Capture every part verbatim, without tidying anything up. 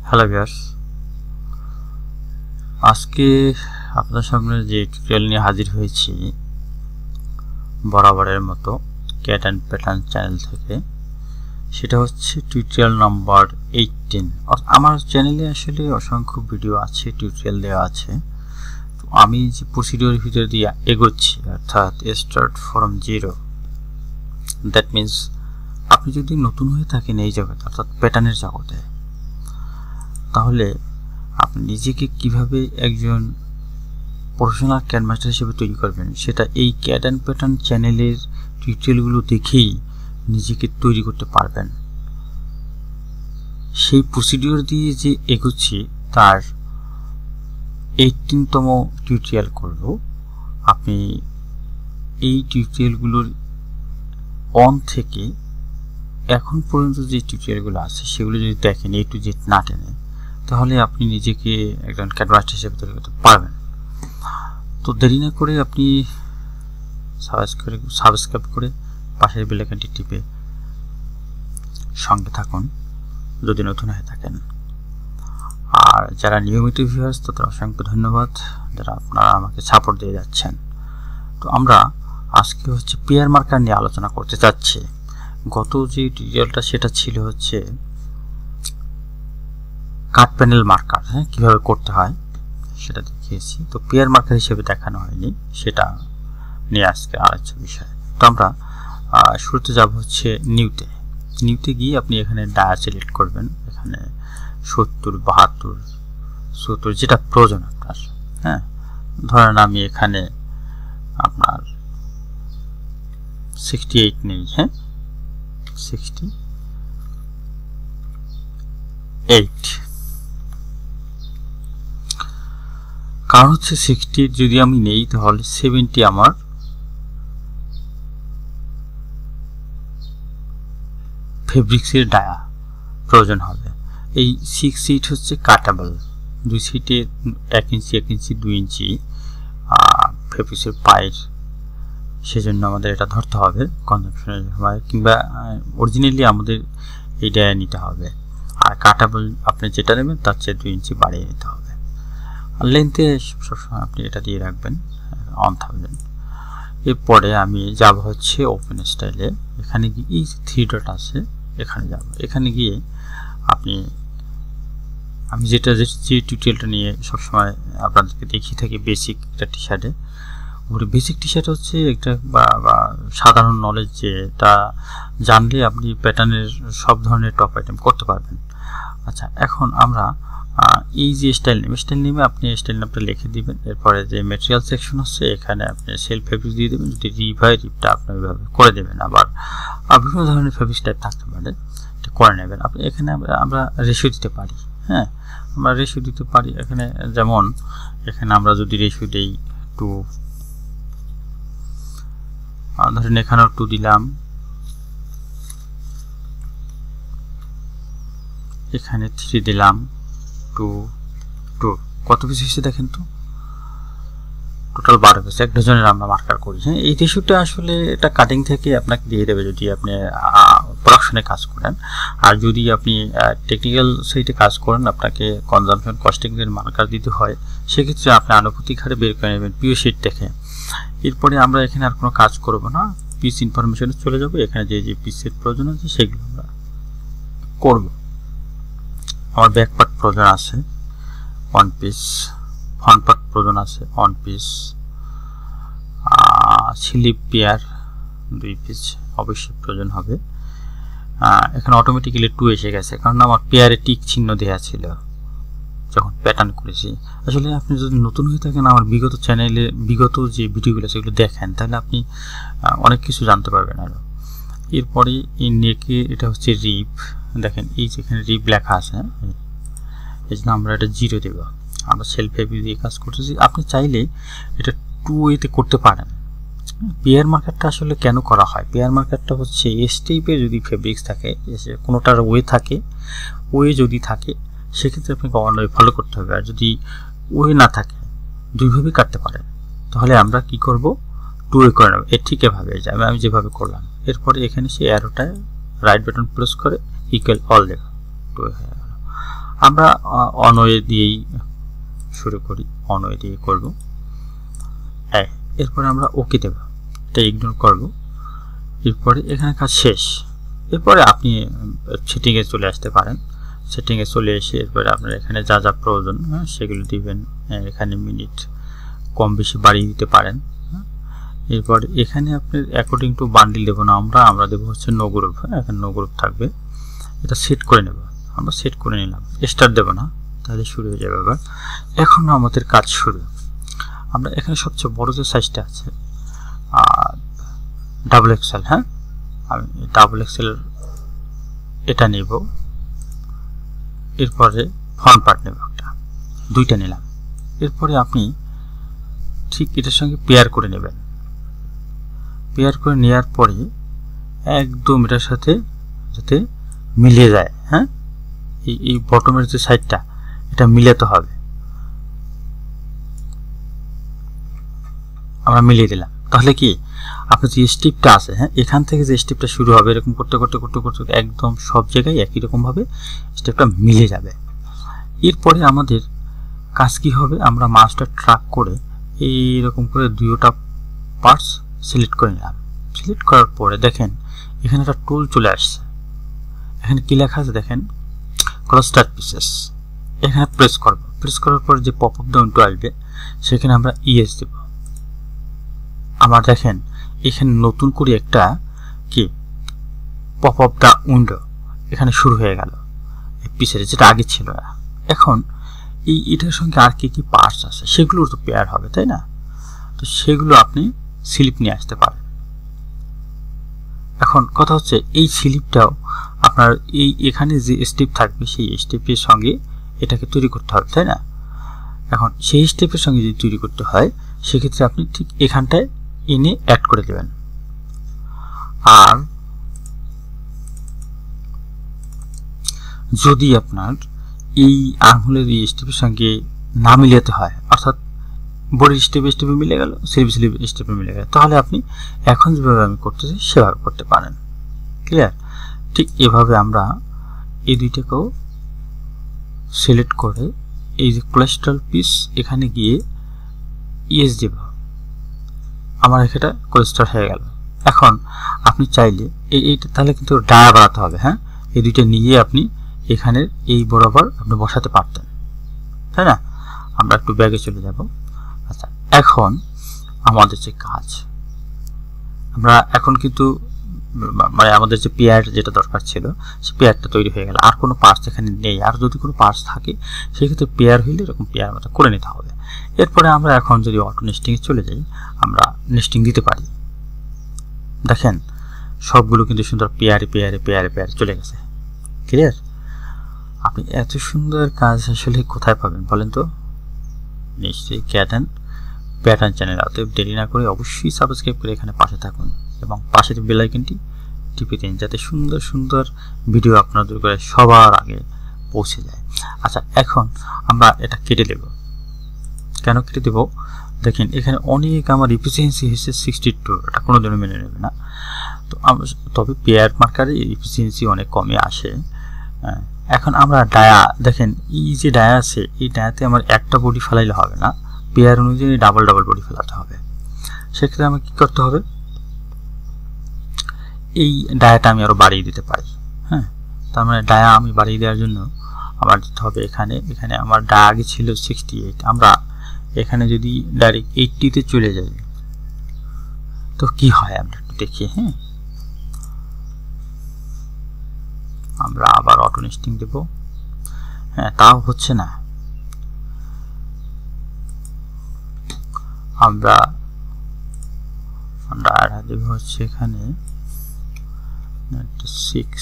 Hello viewers, আজকে আপনাদের সামনে যে টিউটোরিয়াল নিয়ে হাজির হয়েছি বরাবরের মতো ক্যাট অ্যান্ড প্যাটার্ন চ্যানেল থেকে, সেটা হচ্ছে টিউটোরিয়াল নাম্বার এইটিন। আমার চ্যানেলে আসলে অসংখ্য ভিডিও আছে, টিউটোরিয়াল দেওয়া আছে। তো আমি যে প্রসিডিওর ভিতর দিয়ে এগোচ্ছি, অর্থাৎ start from zero, that means আপনি যদি নতুন হয়ে থাকেন এই জগতে, অর্থাৎ প্যাটার্নের জগতে, তাহলে আপনি নিজেকে কিভাবে একজন প্রফেশনাল ক্যাড মাস্টার হিসেবে তৈরি করবেন, সেটা এই ক্যাড অ্যান্ড প্যাটার্ন চ্যানেলের টিউটোরিয়ালগুলো দেখেই নিজেকে তৈরি করতে পারবেন। সেই প্রসিডিওর দিয়ে যে এগোচ্ছি তার এইটিনতম টিউটোরিয়াল করব। আপনি এই টিউটোরিয়ালগুলোর অন থেকে এখন পর্যন্ত যে টিউটোরিয়ালগুলো আছে সেগুলো যদি দেখেন, এ টু জেড না টেনে, তাহলে আপনি নিজেকে একজন ক্যাড মাস্টার হিসেবে তৈরি করতে পারবেন। তো দেরি না করে আপনি সাবস্ক্রাইব সাবস্ক্রাইব করে পাশের বেল আইকনটি টিপে সঙ্গে থাকুন যদি নতুন হয়ে থাকেন। আর যারা নিয়মিত ভিউয়ার্স, তাদের অসংখ্য ধন্যবাদ যারা আপনারা আমাকে সাপোর্ট দিয়ে যাচ্ছেন। তো আমরা আজকে হচ্ছে পেয়ার মার্কার নিয়ে আলোচনা করতে চাচ্ছি। গত যে টিউটোরিয়ালটা সেটা ছিল হচ্ছে কাট প্যানেল মার্কার, হ্যাঁ কীভাবে করতে হয় সেটা দেখিয়েছি। তো পেয়ার মার্কার হিসেবে দেখানো হয়নি, সেটা নিয়ে আজকে আলোচ্য বিষয়। তো আমরা শুরুতে যাব হচ্ছে নিউতে। নিউতে গিয়ে আপনি এখানে ডায়া সিলেক্ট করবেন, এখানে সত্তর বাহাত্তর সত্তর যেটা প্রয়োজন আপনার। হ্যাঁ, ধরেন আমি এখানে আপনার সিক্সটি এইট নেই, হ্যাঁ সিক্সটি এইট, কারণ হচ্ছে সিক্সটি যদি আমি নেই তাহলে সেভেন্টি আমার ফেব্রিক্সের ডায়া প্রয়োজন হবে। এই সিক্স সিট হচ্ছে কাটাবল, দুই সিটে এক ইঞ্চি এক ইঞ্চি দুই ইঞ্চি ফেব্রিক্সের পায়ের, সেজন্য আমাদের এটা ধরতে হবে কনজাম্পশনের সময়, কিংবা অরিজিনালি আমাদের এই ডায়া নিতে হবে। আর কাটাবল আপনি যেটা নেবেন তার চেয়ে দুই ইঞ্চি বাড়িয়ে নিতে হবে। আর লেন্থে সবসময় আপনি এটা দিয়ে রাখবেন অন থাকবেন। এরপরে আমি যাব হচ্ছে ওপেন স্টাইলে। এখানে গিয়ে এই থ্রি ডট আছে, এখানে যাব। এখানে গিয়ে আপনি আমি যেটা যে টিউটোরিয়ালটা নিয়ে সবসময় আপনাদেরকে দেখিয়ে থাকি, বেসিক একটা টি শার্টে, ওর বেসিক টি শার্ট হচ্ছে একটা বা সাধারণ নলেজ, যেটা জানলে আপনি প্যাটার্নের সব ধরনের টপ আইটেম করতে পারবেন। আচ্ছা, এখন আমরা এই যে স্টাইল নেম, স্টাইল নেমে আপনি স্টাইল নামটা লিখে দিবেন। এরপরে যে ম্যাটেরিয়াল সেকশন হচ্ছে এখানে আপনি সেলফ ফেব্রিক দিয়ে দেবেন। যদি রিভ হয় রিভটা আপনি ওইভাবে করে দেবেন। আবার বিভিন্ন ধরনের ফেব্রিক টাইপ থাকতে পারে, এটা করে নেবেন আপনি। এখানে আমরা রেশিও দিতে পারি, হ্যাঁ আমরা রেশিও দিতে পারি। এখানে যেমন এখানে আমরা যদি রেশিও দিই টু, ধরেন এখানেও টু দিলাম, এখানে থ্রি দিলাম, টু টু কত পিস হয়েছে দেখেন তো, টোটাল বারো পিস। এক ডজনের আমরা মার্কার করি। হ্যাঁ, এই রেশিওটা আসলে এটা কাটিং থেকে আপনাকে দিয়ে দেবে যদি আপনি প্রোডাকশনে কাজ করেন। আর যদি আপনি টেকনিক্যাল সাইটে কাজ করেন, আপনাকে কনজাম্পশন কস্টিংয়ের মার্কার দিতে হয়, সেক্ষেত্রে আপনি আনুপাতিক হারে বের করে নেবেন পিও শিট দেখে। এরপরে আমরা এখানে আর কোনো কাজ করব না, পিস ইনফরমেশনে চলে যাব। এখানে যে যে পিসের প্রয়োজন আছে সেগুলো আমরা করব। আমার ব্যাক পার্ট প্রয়োজন আছে ওয়ান পিস, ফ্রন্ট পার্ট প্রয়োজন আছে ওয়ান পিস, স্লিপ পেয়ার দুই পিস অবশ্যই প্রয়োজন হবে। এখানে অটোমেটিক্যালি টু এসে গেছে, কারণ আমার পেয়ারে টিক চিহ্ন দেওয়া ছিল যখন প্যাটার্ন করেছি। আসলে আপনি যদি নতুন হয়ে থাকেন, আমার বিগত চ্যানেলে বিগত যে ভিডিওগুলো সেগুলো দেখেন, তাহলে আপনি অনেক কিছু জানতে পারবেন আরও। এরপরে এই নেকে এটা হচ্ছে রিপ, দেখেন এই যেখানে রিপ লেখা আছে, এই জন্য আমরা এটা জিরো দেব। আমরা সেলফ ফেব্রিক দিয়ে কাজ করতেছি। আপনি চাইলে এটা টু ওয়েতে করতে পারেন। পেয়ার মার্কারটা আসলে কেন করা হয়, পেয়ার মার্কারটা হচ্ছে এস টাইপের যদি ফেব্রিক্স থাকে, কোনোটার ওয়ে থাকে, ওয়ে যদি থাকে সেক্ষেত্রে আপনাকে ওয়ান ওয়ে ফলো করতে হবে। আর যদি ওয়ে না থাকে, দুইভাবে কাটতে পারেন, তাহলে আমরা কি করব, টু ওয়ে করে নেব। এর ঠিক এভাবে যাবে আমি যেভাবে করলাম। এরপরে এখানে সেই অ্যারোটায় রাইট বাটন প্রেস করে ইকুয়াল অল দেব, টু ওয়ে হয়ে গেল। আমরা অনওয়ে দিয়েই শুরু করি, অনওয়ে দিয়ে করব। এরপরে আমরা ওকে দেব, এটা ইগনোর করব। এরপরে এখানে কাজ শেষ। এরপরে আপনি সেটিংয়ে চলে আসতে পারেন। সেটিংয়ে চলে এসে এরপরে আপনার এখানে যা যা প্রয়োজন হ্যাঁ সেগুলো দিবেন। এখানে মিনিট কম বেশি বাড়িয়ে দিতে পারেন। এরপর এখানে আপনার অ্যাকর্ডিং টু বান্ডিল দেবো না আমরা, আমরা দেবো হচ্ছে নো গ্রুপ। হ্যাঁ এখানে নো গ্রুপ থাকবে, এটা সেট করে নেব। আমরা সেট করে নিলাম, স্টার্ট দেবো না, তাহলে শুরু হয়ে যাবে। এবার এখন আমাদের কাজ শুরু। আমরা এখানে সবচেয়ে বড় যে সাইজটা আছে ডাবল এক্সেল, হ্যাঁ আমি ডাবল এক্সেল এটা নেব। এরপরে ফ্রন্ট পার্ট নেব, একটা দুইটা নিলাম। এরপরে আপনি ঠিক এটার সঙ্গে পেয়ার করে নেবেন। পেয়ার করে নেওয়ার পরে একদম এটার সাথে যাতে মিলিয়ে যায়, হ্যাঁ এই এই বটমের যে সাইডটা এটা মিলাতে হবে। আমরা মিলিয়ে দিলাম, তাহলে কি আপনার যে স্টেপটা আছে হ্যাঁ এখান থেকে যে স্টেপটা শুরু হবে এরকম করতে করতে করতে করতে একদম সব জায়গায় একই রকমভাবে স্টেপটা মিলে যাবে। এরপরে আমাদের কাজ কি হবে, আমরা মাউসটা ট্র্যাক করে এইরকম করে দুইটা পার্টস সিলেক্ট করে নিলাম। সিলেক্ট করার পরে দেখেন এখানে একটা টুল চলে আসছে। এখানে কি লেখা আছে দেখেন, ক্লাস্টার পিসেস। এখানে প্রেস করব, প্রেস করার পর যে পপ আপ ডাউনটা আসবে সেখানে আমরা ইএস দেব। আমার দেখেন এখানে নতুন করে একটা কি পপ আপ দা উইন্ডো এখানে শুরু হয়ে গেল পিসের, যেটা আগে ছিল না। এখন এই এটার সঙ্গে আর কি কি পার্টস আছে সেগুলোর তো পেয়ার হবে, তাই না? তো সেগুলো আপনি স্লিপ নিয়ে আসতে পারেন। এখন কথা হচ্ছে এই স্লিপটাও আপনার এই এখানে যে স্টেপ থাকবে সেই স্টেপের সঙ্গে এটাকে তৈরি করতে হবে, তাই না? এখন সেই স্টেপের সঙ্গে যদি তৈরি করতে হয় সেক্ষেত্রে আপনি ঠিক এখানটায় এনে অ্যাড করে দেবেন। আর যদি আপনার এই আঙুলের এই স্টেপের সঙ্গে না মিলাতে হয়, অর্থাৎ বডির স্টেপে স্টেপে মিলে গেল, স্লিপ স্লিপ স্টেপে মিলে গেল, তাহলে আপনি এখন যেভাবে আমি করতেছি সেভাবে করতে পারেন। ক্লিয়ার? ঠিক এভাবে আমরা এই দুইটাকেও সিলেক্ট করে এই যে ক্লাস্টার পিস এখানে গিয়ে ইএস দেব। আমার এখানে ক্লাস্টার হয়ে গেল। এখন আপনি চাইলে এই এইটা তাহলে কিন্তু ডায়া বাড়াতে হবে, হ্যাঁ এই দুইটা নিয়ে আপনি এখানে এই বরাবর আপনি বসাতে পারতেন, তাই না? আমরা একটু ব্যাগে চলে যাব। আচ্ছা, এখন আমাদের যে কাজ, আমরা এখন কিন্তু মানে আমাদের যে পেয়ার যেটা দরকার ছিল সে পেয়ারটা তৈরি হয়ে গেল। আর কোনো পার্টস এখানে নেই। আর যদি কোনো পার্টস থাকে সেক্ষেত্রে পেয়ার হইলে এরকম পেয়ার মতো করে নিতে হবে। এরপরে আমরা এখন যদি অটো নেস্টিংয়ে চলে যাই, আমরা নেস্টিং দিতে পারি। দেখেন সবগুলো কিন্তু সুন্দর পেয়ারে পেয়ারে পেয়ারে পেয়ারে চলে গেছে। ক্লিয়ার? আপনি এত সুন্দর কাজ আসলে কোথায় পাবেন বলেন তো? নিশ্চয়ই ক্যাটান প্যাটার্ন চ্যানেল। অতএব দেরি না করে অবশ্যই সাবস্ক্রাইব করে এখানে পাশে থাকুন এবং পাশের বেল আইকনটি টিপে দিন যাতে সুন্দর সুন্দর ভিডিও আপনাদের করে সবার আগে পৌঁছে যায়। আচ্ছা, এখন আমরা এটা কেটে দেব। কেন কেটে দেব? দেখেন এখানে অনেক আমার এফিসিয়েন্সি হচ্ছে সিক্সটি টু, এটা কোনো দিনও মেনে নেবে না। তো আমরা তবে পেয়ার মার্কারে এফিসিয়েন্সি অনেক কমে আসে। এখন আমরা ডায়া দেখেন এই যে ডায়া আছে এই ডায়াতে আমার একটা বডি ফেলাইলে হবে না, পেয়ার অনুযায়ী ডাবল ডাবল বডি ফেলাতে হবে। সেক্ষেত্রে আমি কি করতে হবে, এই ডায়াটা আমি আরো বাড়িয়ে দিতে পারি। হ্যাঁ, তার মানে ডায়া আমি বাড়িয়ে দেওয়ার জন্য আমার দিতে হবে এখানে এখানে আমার ডায়া আগে ছিল সিক্সটি এইট, আমরা এখানে যদি ডাইরেক্ট এইটটিতে চলে যাই তো কি হয় আমরা একটু দেখি। হ্যাঁ, আমরা আবার অটো নেস্টিং দেব। হ্যাঁ, তাও হচ্ছে না। আমরা ডায়াটা দেব হচ্ছে এখানে সিক্স।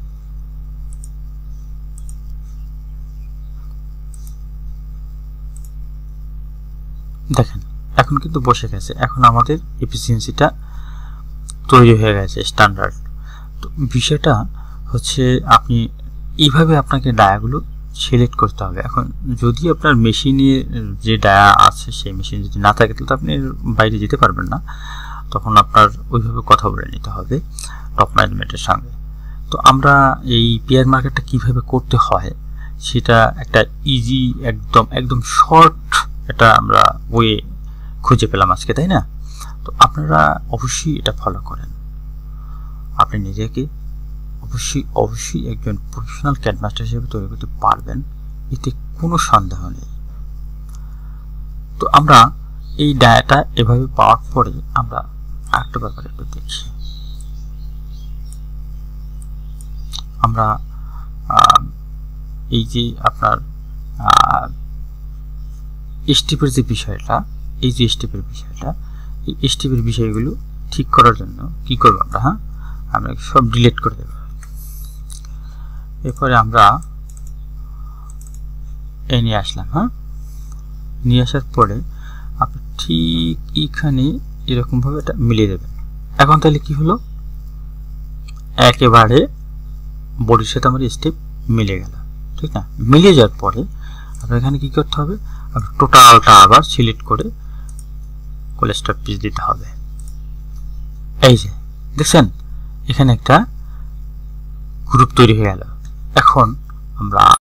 দেখেন এখন কিন্তু বসে গেছে। এখন আমাদের এফিসিয়েন্সিটা তৈরি হয়ে গেছে স্ট্যান্ডার্ড। তো বিষয়টা হচ্ছে আপনি এইভাবে আপনাকে ডায়াগুলো সিলেক্ট করতে হবে। এখন যদি আপনার মেশিনে যে ডায়া আছে সেই মেশিন যদি না থাকে তাহলে আপনি বাইরে যেতে পারবেন না, তখন আপনার ওইভাবে কথা বলে নিতে হবে টপ ম্যানেজমেন্টের সঙ্গে। তো আমরা এই পেয়ার মার্কেটটা কিভাবে করতে হয় সেটা একটা ইজি একদম একদম শর্ট এটা আমরা ওয়ে খুঁজে পেলাম আজকে, তাই না? তো আপনারা অবশ্যই এটা ফলো করেন। আপনি নিজেকে অবশ্যই অবশ্যই একজন প্রফেশনাল ক্যাড মাস্টার হিসেবে তৈরি করতে পারবেন, এতে কোনো সন্দেহ নেই। তো আমরা এই ডায়াটা এভাবে পাওয়ার পরে আমরা আরেকটা ব্যাপারে একটু দেখি। আমরা এই যে আপনার স্টেপের যে বিষয়টা, এই যে স্টেপের বিষয়টা, এই স্টেপের বিষয়গুলো ঠিক করার জন্য কি করবো আমরা? হ্যাঁ, আমরা সব ডিলিট করে দেব। এরপরে আমরা এই নিয়ে আসলাম। হ্যাঁ, নিয়ে আসার পরে আপনি ঠিক এখানে এরকমভাবে এটা মিলিয়ে দেবেন। এখন তাহলে কি হলো, একেবারে বডির সাথে আমার স্টেপ মিলে গেল, ঠিক না? মিলিয়ে যাওয়ার পরে আপনার এখানে কি করতে হবে, আপনার টোটালটা আবার সিলেক্ট করে কোলেস্টপ পিস দিতে হবে। এই যে দেখছেন এখানে একটা গ্রুপ তৈরি হয়ে গেল। এখন আমরা